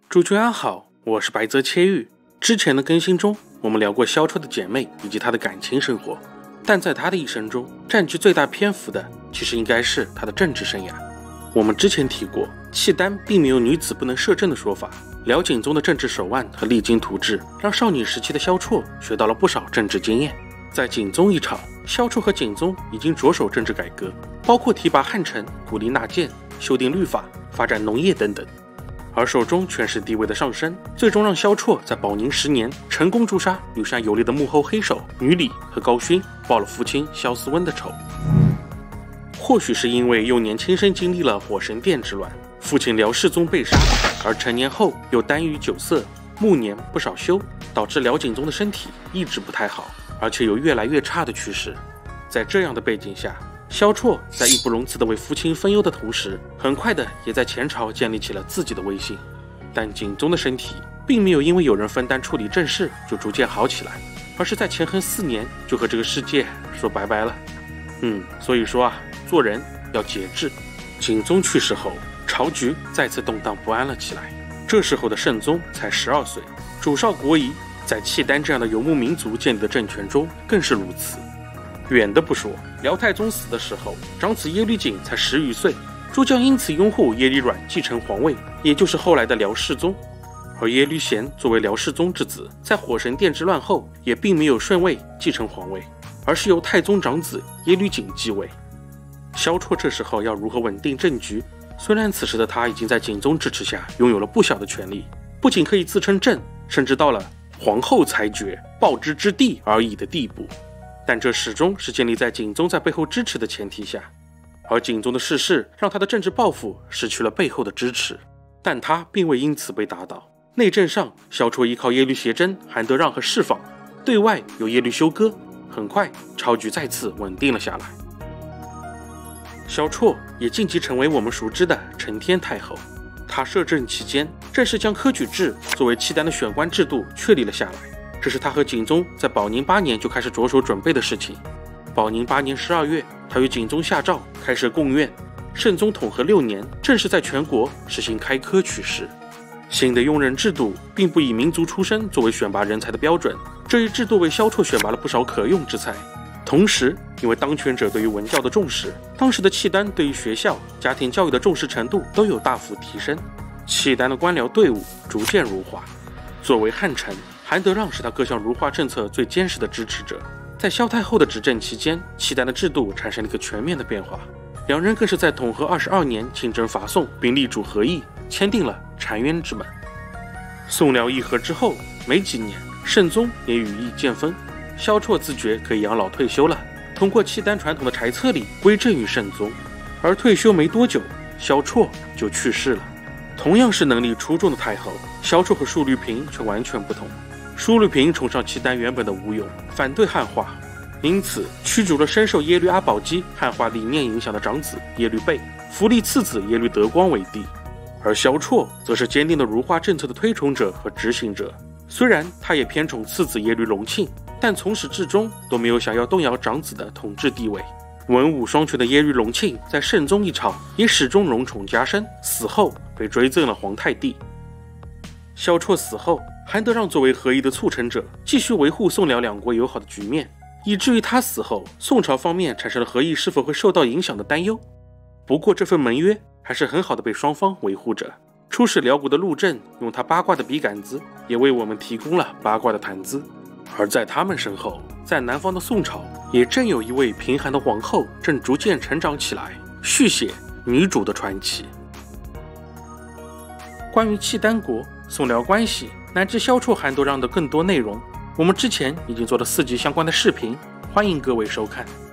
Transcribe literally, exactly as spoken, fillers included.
诸君安好，我是白泽切玉。之前的更新中，我们聊过萧绰的姐妹以及她的感情生活，但在她的一生中，占据最大篇幅的其实应该是她的政治生涯。我们之前提过，契丹并没有女子不能摄政的说法。辽景宗的政治手腕和励精图治，让少女时期的萧绰学到了不少政治经验。在景宗一朝，萧绰和景宗已经着手政治改革，包括提拔汉臣、鼓励纳谏、修订律法、发展农业等等。而手中权势地位的上升，最终让萧绰在保宁十年成功诛杀羽山游猎的幕后黑手女李和高勋，报了父亲萧思温的仇。或许是因为幼年亲身经历了火神殿之乱，父亲辽世宗被杀，而成年后又耽于酒色，暮年不少休，导致辽景宗的身体一直不太好，而且有越来越差的趋势。在这样的背景下，萧绰在义不容辞地为父亲分忧的同时，很快的也在前朝建立起了自己的威信。但景宗的身体并没有因为有人分担处理政事就逐渐好起来，而是在乾亨四年就和这个世界说拜拜了。嗯，所以说啊，做人要节制。景宗去世后，朝局再次动荡不安了起来。这时候的圣宗才十二岁，主少国疑，在契丹这样的游牧民族建立的政权中更是如此。远的不说，辽太宗死的时候，长子耶律璟才十余岁，诸将因此拥护耶律阮继承皇位，也就是后来的辽世宗。而耶律贤作为辽世宗之子，在火神殿之乱后，也并没有顺位继承皇位，而是由太宗长子耶律璟继位。萧绰这时候要如何稳定政局？虽然此时的他已经在景宗支持下拥有了不小的权力，不仅可以自称正，甚至到了皇后裁决、报之之地而已的地步。但这始终是建立在景宗在背后支持的前提下，而景宗的逝世让他的政治抱负失去了背后的支持，但他并未因此被打倒。内政上，萧绰依靠耶律协真、韩德让和释放；对外有耶律休哥，很快朝局再次稳定了下来。萧绰也晋级成为我们熟知的承天太后。他摄政期间，正式将科举制作为契丹的选官制度确立了下来。这是他和景宗在保宁八年就开始着手准备的事情。保宁八年十二月，他与景宗下诏开设贡院。圣宗统和六年，正式在全国实行开科取士。新的用人制度并不以民族出身作为选拔人才的标准，这一制度为萧绰选拔了不少可用之才。同时，因为当权者对于文教的重视，当时的契丹对于学校、家庭教育的重视程度都有大幅提升，契丹的官僚队伍逐渐儒化。作为汉臣，韩德让是他各项儒化政策最坚实的支持者。在萧太后的执政期间，契丹的制度产生了一个全面的变化，两人更是在统和二十二年亲征伐宋，并力主和议，签订了澶渊之盟。宋辽议和之后没几年，圣宗也羽翼渐丰，萧绰自觉可以养老退休了，通过契丹传统的柴册礼归正于圣宗。而退休没多久，萧绰就去世了。同样是能力出众的太后，萧绰和舒律平却完全不同。舒律平崇尚契丹原本的吴用，反对汉化，因此驱逐了深受耶律阿保机汉化理念影响的长子耶律倍，扶立次子耶律德光为帝。而萧绰则是坚定的儒化政策的推崇者和执行者。虽然他也偏宠次子耶律隆庆，但从始至终都没有想要动摇长子的统治地位。文武双全的耶律隆庆在圣宗一朝也始终荣宠加身，死后被追赠了皇太帝。萧绰死后，韩德让作为和议的促成者，继续维护宋辽两国友好的局面，以至于他死后，宋朝方面产生了和议是否会受到影响的担忧。不过这份盟约还是很好的被双方维护着。出使辽国的陆震用他八卦的笔杆子，也为我们提供了八卦的谈资。而在他们身后，在南方的宋朝，也正有一位贫寒的皇后正逐渐成长起来，续写女主的传奇。关于契丹国、宋辽关系乃至萧绰、韩德让的更多内容，我们之前已经做了四集相关的视频，欢迎各位收看。